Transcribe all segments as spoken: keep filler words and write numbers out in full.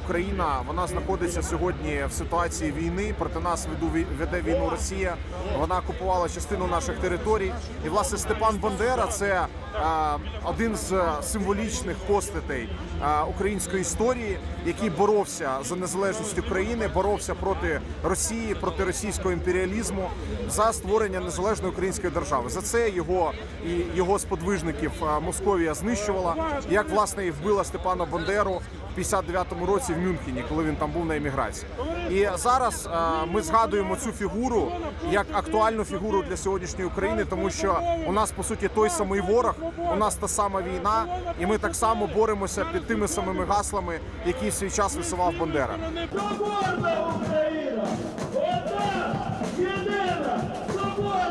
Україна, вона знаходиться сьогодні в ситуації війни. Проти нас веде війну Росія. Вона окупувала частину наших територій. І, власне, Степан Бандера – це один з символічних постатей української історії, який боровся за незалежність України, боровся проти Росії, проти російського імперіалізму, за створення незалежної української держави. За це його і його сподвижників Московія знищувала, як, власне, і вбила Степана Бандеру в п'ятдесят дев'ятому році в Мюнхені, коли він там був на еміграції. І зараз ми згадуємо цю фігуру як актуальну фігуру для сьогоднішньої України, тому що у нас, по суті, той самий ворог, у нас та сама війна, і ми так само боремося під тими самими гаслами, які в свій час висував Бандера. Свободна Україна! Одна! Єдина! Свобода!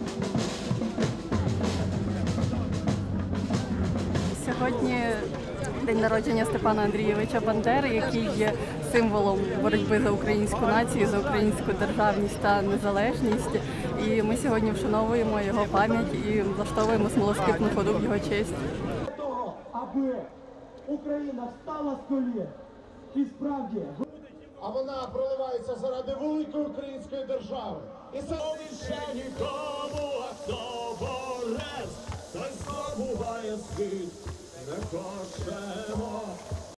Сьогодні день народження Степана Андрійовича Бандери, який є символом боротьби за українську націю, за українську державність та незалежність. І ми сьогодні вшановуємо його пам'ять і влаштовуємо смолоскипну ходу в його честь. Для того, аби Україна встала з колін і справді... А вона проливається заради великої української держави. І це ще нікому, а хто борець, той здобуває світ, не хочемо.